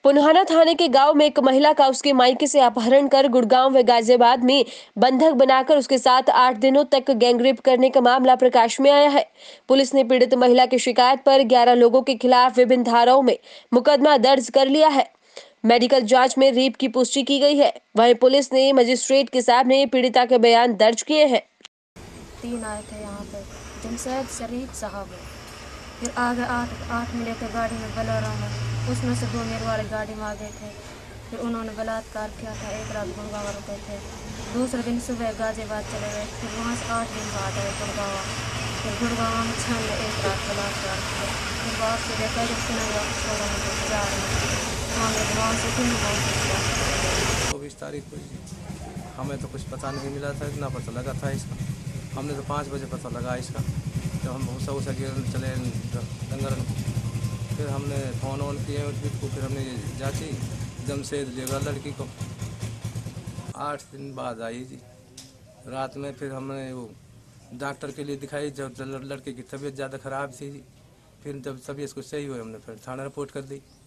पुन्हाना थाने के गांव में एक महिला का उसके मायके से अपहरण कर गुड़गांव व गाजियाबाद में बंधक बनाकर उसके साथ 8 दिनों तक गैंगरेप करने का मामला प्रकाश में आया है। पुलिस ने पीड़ित महिला की शिकायत पर 11 लोगों के खिलाफ विभिन्न धाराओं में मुकदमा दर्ज कर लिया है। मेडिकल जांच में रेप की पुष्टि की गई है। वहीं पुलिस ने मजिस्ट्रेट के सामने पीड़िता के बयान दर्ज किए हैं। 3 आए थे यहाँ पे, जमशेद शरीफ साहब। फिर आगे आठ मिले थे गाड़ी में बोलेरो में, उसमें से 2 मेरे वाले गाड़ी में आ गए थे। फिर उन्होंने बलात्कार किया था। एक रात गुड़गांव रुके थे, दूसरे दिन सुबह गाजियाबाद चले गए। फिर वहाँ से 8 दिन बाद आए गुड़गांव। फिर गुड़गांव में 6 में एक रात बलात्कार किया। फिर बाप से देखा जब सुनाई वापस छोड़ा मुझे 4 में वहाँ से 3 गाँव 24 तारीख को हमें तो कुछ पता नहीं मिला था, इतना पता लगा था इसका। हमने तो 5 बजे पता लगा इसका, जब हम भूसा वूसा गिर चले डंगर। फिर हमने फ़ोन ऑन किए उसको, फिर हमने जांची जमशेद लेगा लड़की को। 8 दिन बाद आई जी रात में। फिर हमने वो डॉक्टर के लिए दिखाई, जब लड़के की तबीयत ज़्यादा ख़राब थी। फिर जब तबीयत कुछ सही हुई हमने फिर थाना रिपोर्ट कर दी।